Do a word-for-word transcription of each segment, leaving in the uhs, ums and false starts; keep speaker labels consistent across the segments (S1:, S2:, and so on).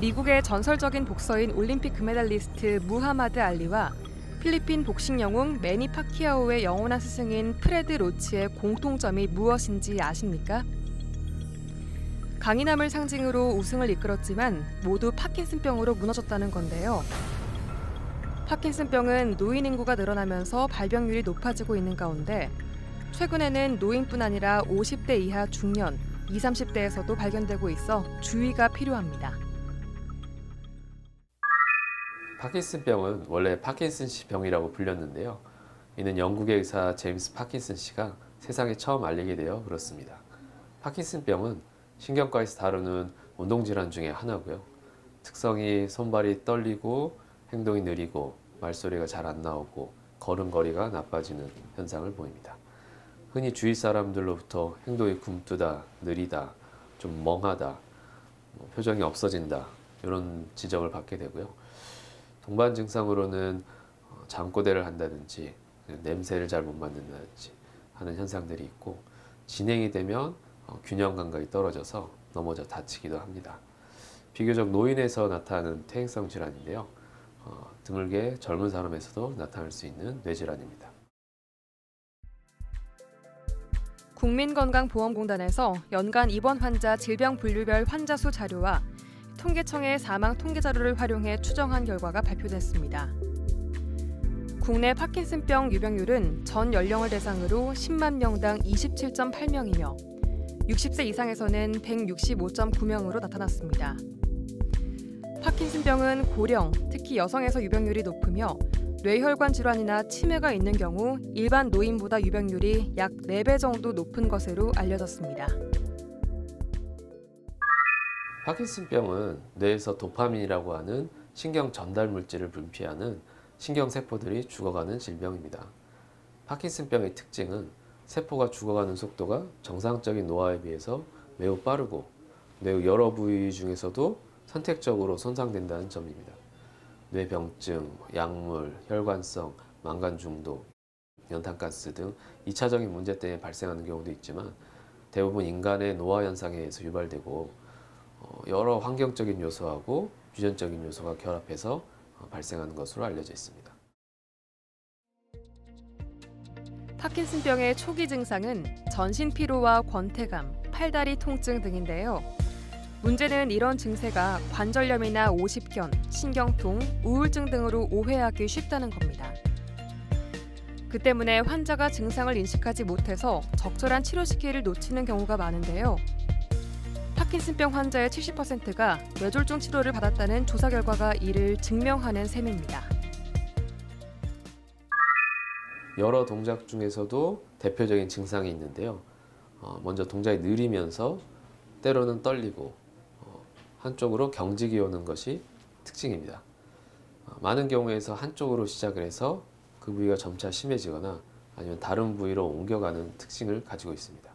S1: 미국의 전설적인 복서인 올림픽 금메달리스트 무하마드 알리와 필리핀 복싱 영웅 매니 파키아오의 영원한 스승인 프레드 로치의 공통점이 무엇인지 아십니까? 강인함을 상징으로 우승을 이끌었지만 모두 파킨슨병으로 무너졌다는 건데요. 파킨슨병은 노인 인구가 늘어나면서 발병률이 높아지고 있는 가운데 최근에는 노인뿐 아니라 오십 대 이하 중년, 이십, 삼십 대에서도 발견되고 있어 주의가 필요합니다.
S2: 파킨슨병은 원래 파킨슨씨 병이라고 불렸는데요. 이는 영국의 의사 제임스 파킨슨 씨가 세상에 처음 알리게 되어 그렇습니다. 파킨슨병은 신경과에서 다루는 운동질환 중에 하나고요. 특성이 손발이 떨리고 행동이 느리고 말소리가 잘 안 나오고 걸음걸이가 나빠지는 현상을 보입니다. 흔히 주위 사람들로부터 행동이 굼뜨다, 느리다, 좀 멍하다, 표정이 없어진다 이런 지적을 받게 되고요. 동반 증상으로는 잠꼬대를 한다든지 냄새를 잘 못 맡는다든지 하는 현상들이 있고 진행이 되면 균형 감각이 떨어져서 넘어져 다치기도 합니다. 비교적 노인에서 나타나는 퇴행성 질환인데요. 어, 드물게 젊은 사람에서도 나타날 수 있는 뇌질환입니다.
S1: 국민건강보험공단에서 연간 입원 환자 질병 분류별 환자 수 자료와 통계청의 사망 통계 자료를 활용해 추정한 결과가 발표됐습니다. 국내 파킨슨병 유병률은 전 연령을 대상으로 십만 명당 이십칠 점 팔 명이며 육십 세 이상에서는 백육십오 점 구 명으로 나타났습니다. 파킨슨병은 고령, 특히 여성에서 유병률이 높으며 뇌혈관 질환이나 치매가 있는 경우 일반 노인보다 유병률이 약 네 배 정도 높은 것으로 알려졌습니다.
S2: 파킨슨병은 뇌에서 도파민이라고 하는 신경 전달 물질을 분비하는 신경세포들이 죽어가는 질병입니다. 파킨슨병의 특징은 세포가 죽어가는 속도가 정상적인 노화에 비해서 매우 빠르고 뇌의 여러 부위 중에서도 선택적으로 손상된다는 점입니다. 뇌병증, 약물, 혈관성, 망간 중독, 연탄가스 등 이 차적인 문제 때문에 발생하는 경우도 있지만 대부분 인간의 노화 현상에 의해서 유발되고 여러 환경적인 요소하고 유전적인 요소가 결합해서 발생하는 것으로 알려져 있습니다.
S1: 파킨슨병의 초기 증상은 전신 피로와 권태감, 팔다리 통증 등인데요. 문제는 이런 증세가 관절염이나 오십견, 신경통, 우울증 등으로 오해하기 쉽다는 겁니다. 그 때문에 환자가 증상을 인식하지 못해서 적절한 치료 시기를 놓치는 경우가 많은데요. 파킨슨병 환자의 칠십 퍼센트가 뇌졸중 치료를 받았다는 조사 결과가 이를 증명하는 셈입니다.
S2: 여러 동작 중에서도 대표적인 증상이 있는데요. 어, 먼저 동작이 느리면서 때로는 떨리고 어, 한쪽으로 경직이 오는 것이 특징입니다. 어, 많은 경우에서 한쪽으로 시작을 해서 그 부위가 점차 심해지거나 아니면 다른 부위로 옮겨가는 특징을 가지고 있습니다.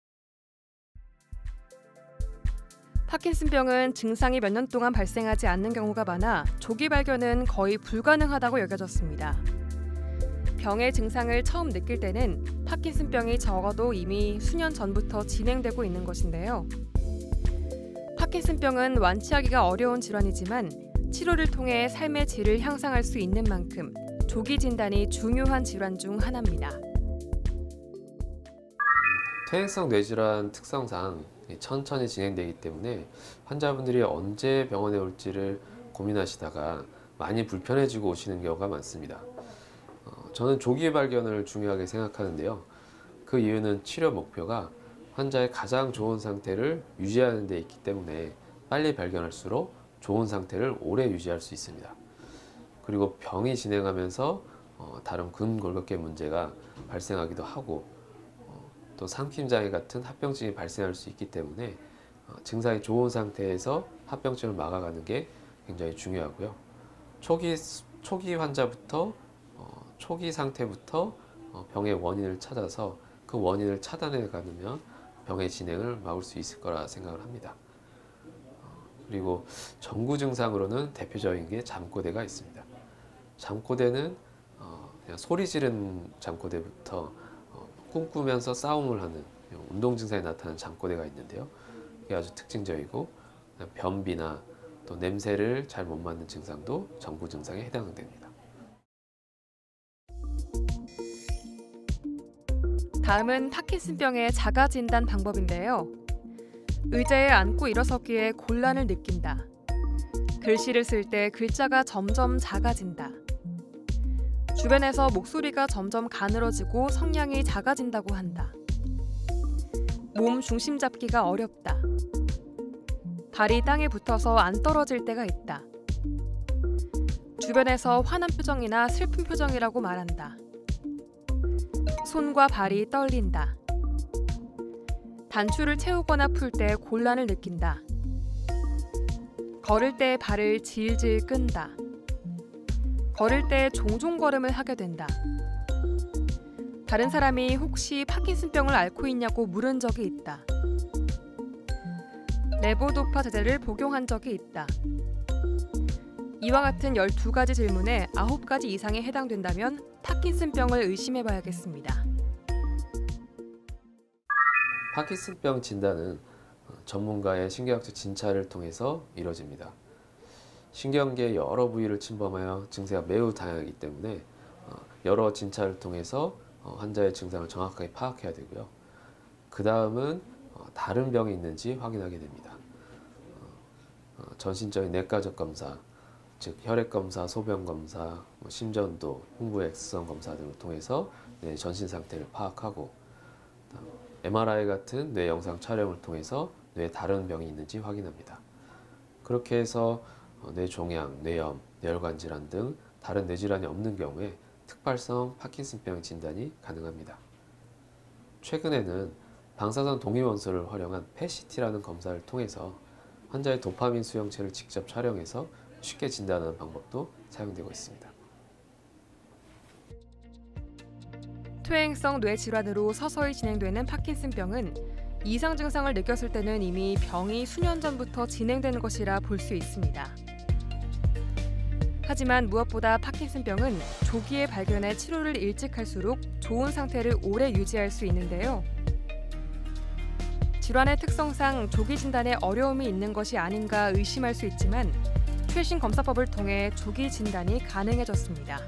S1: 파킨슨병은 증상이 몇 년 동안 발생하지 않는 경우가 많아 조기 발견은 거의 불가능하다고 여겨졌습니다. 병의 증상을 처음 느낄 때는 파킨슨병이 적어도 이미 수년 전부터 진행되고 있는 것인데요. 파킨슨병은 완치하기가 어려운 질환이지만 치료를 통해 삶의 질을 향상할 수 있는 만큼 조기 진단이 중요한 질환 중 하나입니다.
S2: 퇴행성 뇌질환 특성상 천천히 진행되기 때문에 환자분들이 언제 병원에 올지를 고민하시다가 많이 불편해지고 오시는 경우가 많습니다. 어, 저는 조기 발견을 중요하게 생각하는데요. 그 이유는 치료 목표가 환자의 가장 좋은 상태를 유지하는 데 있기 때문에 빨리 발견할수록 좋은 상태를 오래 유지할 수 있습니다. 그리고 병이 진행하면서 어, 다른 근골격계 문제가 발생하기도 하고 어, 또 삼킴장애 같은 합병증이 발생할 수 있기 때문에 어, 증상이 좋은 상태에서 합병증을 막아가는 게 굉장히 중요하고요. 초기, 초기 환자부터 어, 초기 상태부터 어, 병의 원인을 찾아서 그 원인을 차단해 가면 병의 진행을 막을 수 있을 거라 생각을 합니다. 어, 그리고 전구 증상으로는 대표적인 게 잠꼬대가 있습니다. 잠꼬대는 어, 그냥 소리 지르는 잠꼬대부터 어, 꿈꾸면서 싸움을 하는 운동 증상이 나타나는 잠꼬대가 있는데요. 이게 아주 특징적이고 변비나 또 냄새를 잘 못 맡는 증상도 전구 증상에 해당됩니다.
S1: 다음은 파킨슨병의 자가 진단 방법인데요. 의자에 앉고 일어서기에 곤란을 느낀다. 글씨를 쓸 때 글자가 점점 작아진다. 주변에서 목소리가 점점 가늘어지고 성량이 작아진다고 한다. 몸 중심 잡기가 어렵다. 발이 땅에 붙어서 안 떨어질 때가 있다. 주변에서 화난 표정이나 슬픈 표정이라고 말한다. 손과 발이 떨린다. 단추를 채우거나 풀 때 곤란을 느낀다. 걸을 때 발을 질질 끈다. 걸을 때 종종 걸음을 하게 된다. 다른 사람이 혹시 파킨슨병을 앓고 있냐고 물은 적이 있다. 레보도파 제제를 복용한 적이 있다. 이와 같은 열두 가지 질문에 아홉 가지 이상에 해당된다면 파킨슨병을 의심해봐야겠습니다.
S2: 파킨슨병 진단은 전문가의 신경학적 진찰을 통해서 이루어집니다. 신경계의 여러 부위를 침범하여 증세가 매우 다양하기 때문에 여러 진찰을 통해서 환자의 증상을 정확하게 파악해야 되고요. 그 다음은 다른 병이 있는지 확인하게 됩니다. 전신적인 내과적 검사, 즉 혈액검사, 소변검사, 심전도, 흉부 X선 검사 등을 통해서 뇌 전신 상태를 파악하고 엠알아이 같은 뇌 영상 촬영을 통해서 뇌에 다른 병이 있는지 확인합니다. 그렇게 해서 뇌종양, 뇌염, 뇌혈관 질환 등 다른 뇌질환이 없는 경우에 특발성 파킨슨병 진단이 가능합니다. 최근에는 방사선 동위원소를 활용한 펫시티라는 검사를 통해서 환자의 도파민 수용체를 직접 촬영해서 쉽게 진단하는 방법도 사용되고 있습니다.
S1: 퇴행성 뇌질환으로 서서히 진행되는 파킨슨병은 이상 증상을 느꼈을 때는 이미 병이 수년 전부터 진행된 것이라 볼 수 있습니다. 하지만 무엇보다 파킨슨병은 조기에 발견해 치료를 일찍 할수록 좋은 상태를 오래 유지할 수 있는데요. 질환의 특성상 조기 진단에 어려움이 있는 것이 아닌가 의심할 수 있지만 최신 검사법을 통해 조기 진단이 가능해졌습니다.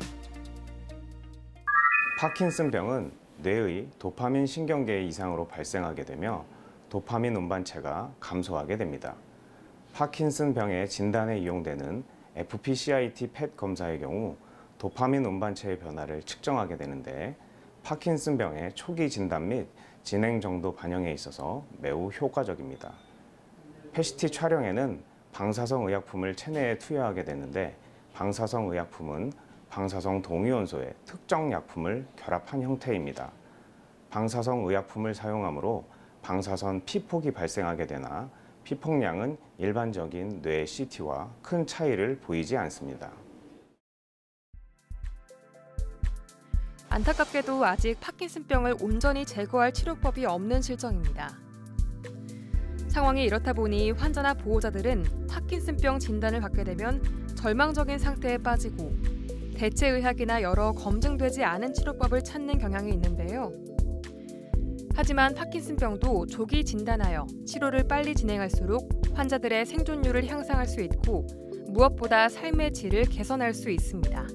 S3: 파킨슨병은 뇌의 도파민 신경계 이상으로 발생하게 되며 도파민 운반체가 감소하게 됩니다. 파킨슨병의 진단에 이용되는 에프피시아이티 펫 검사의 경우 도파민 운반체의 변화를 측정하게 되는데 파킨슨병의 초기 진단 및 진행 정도 반영에 있어서 매우 효과적입니다. 펫시티 촬영에는 방사성 의약품을 체내에 투여하게 되는데 방사성 의약품은 방사성 동위원소의 특정 약품을 결합한 형태입니다. 방사성 의약품을 사용하므로 방사선 피폭이 발생하게 되나 피폭량은 일반적인 뇌 씨티와 큰 차이를 보이지 않습니다.
S1: 안타깝게도 아직 파킨슨병을 온전히 제거할 치료법이 없는 실정입니다. 상황이 이렇다 보니 환자나 보호자들은 파킨슨병 진단을 받게 되면 절망적인 상태에 빠지고 대체의학이나 여러 검증되지 않은 치료법을 찾는 경향이 있는데요. 하지만 파킨슨병도 조기 진단하여 치료를 빨리 진행할수록 환자들의 생존율을 향상할 수 있고 무엇보다 삶의 질을 개선할 수 있습니다.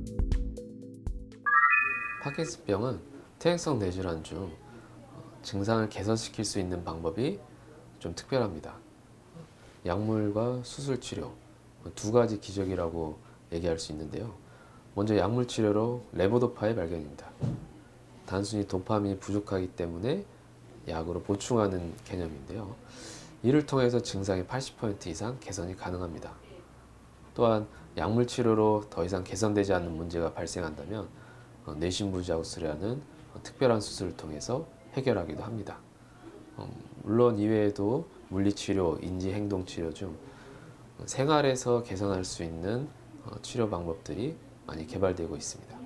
S2: 파킨슨병은 퇴행성 뇌질환 중 증상을 개선시킬 수 있는 방법이 좀 특별합니다. 약물과 수술 치료 두 가지 기적이라고 얘기할 수 있는데요. 먼저 약물 치료로 레보도파의 발견입니다. 단순히 도파민이 부족하기 때문에 약으로 보충하는 개념인데요. 이를 통해서 증상의 팔십 퍼센트 이상 개선이 가능합니다. 또한 약물 치료로 더 이상 개선되지 않는 문제가 발생한다면 뇌신부지하고 수술이라는 특별한 수술을 통해서 해결하기도 합니다. 물론 이외에도 물리치료, 인지행동치료 중 생활에서 개선할 수 있는 치료 방법들이 많이 개발되고 있습니다.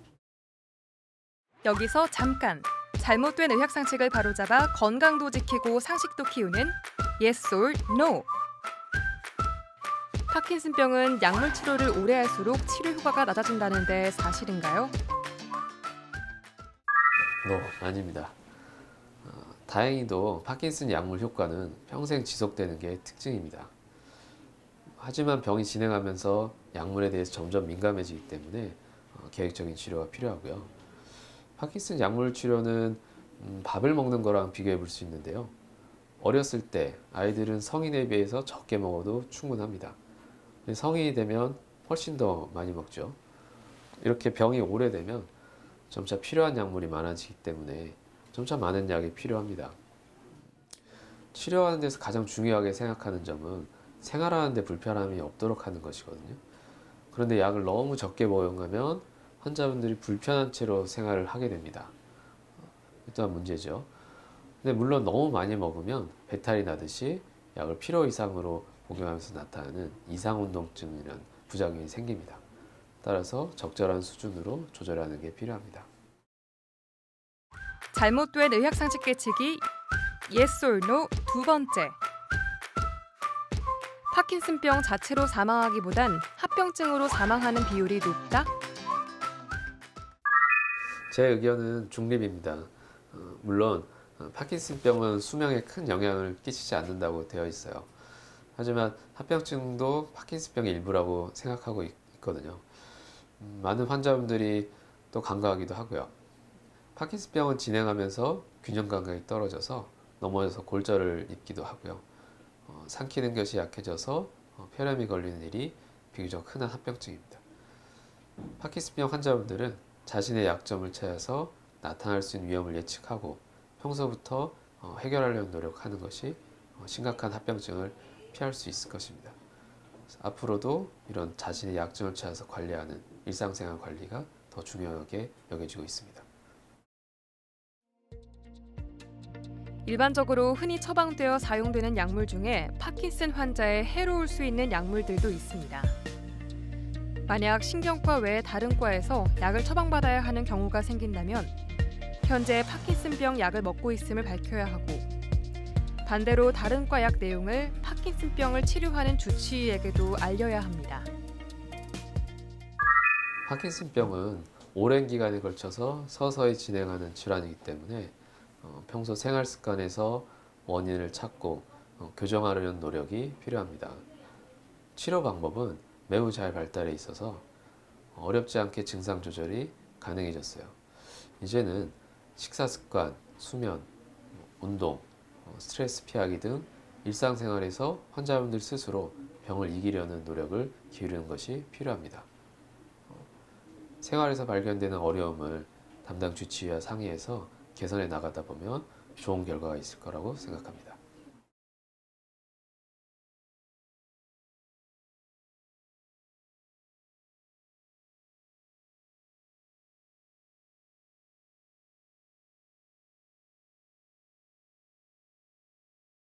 S1: 여기서 잠깐! 잘못된 의학 상식을 바로잡아 건강도 지키고 상식도 키우는 Yes or No! 파킨슨병은 약물 치료를 오래 할수록 치료 효과가 낮아진다는데 사실인가요?
S2: No, 아닙니다. 어, 다행히도 파킨슨 약물 효과는 평생 지속되는 게 특징입니다. 하지만 병이 진행하면서 약물에 대해서 점점 민감해지기 때문에 어, 계획적인 치료가 필요하고요. 파킨슨 약물 치료는 음, 밥을 먹는 거랑 비교해 볼 수 있는데요. 어렸을 때 아이들은 성인에 비해서 적게 먹어도 충분합니다. 성인이 되면 훨씬 더 많이 먹죠. 이렇게 병이 오래되면 점차 필요한 약물이 많아지기 때문에 점차 많은 약이 필요합니다. 치료하는 데서 가장 중요하게 생각하는 점은 생활하는 데 불편함이 없도록 하는 것이거든요. 그런데 약을 너무 적게 복용하면 환자분들이 불편한 채로 생활을 하게 됩니다. 이 또한 문제죠. 근데 물론 너무 많이 먹으면 배탈이 나듯이 약을 필요 이상으로 복용하면서 나타나는 이상운동증이라는 부작용이 생깁니다. 따라서 적절한 수준으로 조절하는 게 필요합니다.
S1: 잘못된 의학상식 깨치기 Yes or No 두 번째. 파킨슨병 자체로 사망하기보단 합병증으로 사망하는 비율이 높다?
S2: 제 의견은 중립입니다. 어, 물론 파킨슨병은 수명에 큰 영향을 끼치지 않는다고 되어 있어요. 하지만 합병증도 파킨슨병의 일부라고 생각하고 있, 있거든요. 음, 많은 환자분들이 또 간과하기도 하고요. 파킨슨병은 진행하면서 균형 감각이 떨어져서 넘어져서 골절을 입기도 하고요. 어, 삼키는 것이 약해져서 어, 폐렴이 걸리는 일이 비교적 흔한 합병증입니다. 파킨슨병 환자분들은 자신의 약점을 찾아서 나타날 수 있는 위험을 예측하고 평소부터 어, 해결하려는 노력하는 것이 어, 심각한 합병증을 피할 수 있을 것입니다. 앞으로도 이런 자신의 약점을 찾아서 관리하는 일상생활 관리가 더 중요하게 여겨지고 있습니다.
S1: 일반적으로 흔히 처방되어 사용되는 약물 중에 파킨슨 환자에 해로울 수 있는 약물들도 있습니다. 만약 신경과 외에 다른 과에서 약을 처방받아야 하는 경우가 생긴다면 현재 파킨슨병 약을 먹고 있음을 밝혀야 하고 반대로 다른 과 약 내용을 파킨슨병을 치료하는 주치의에게도 알려야 합니다.
S2: 파킨슨병은 오랜 기간에 걸쳐서 서서히 진행하는 질환이기 때문에 어, 평소 생활 습관에서 원인을 찾고 어, 교정하려는 노력이 필요합니다. 치료 방법은 매우 잘 발달해 있어서 어렵지 않게 증상 조절이 가능해졌어요. 이제는 식사 습관, 수면, 운동, 스트레스 피하기 등 일상생활에서 환자분들 스스로 병을 이기려는 노력을 기울이는 것이 필요합니다. 생활에서 발견되는 어려움을 담당 주치의와 상의해서 개선해 나가다 보면 좋은 결과가 있을 거라고 생각합니다.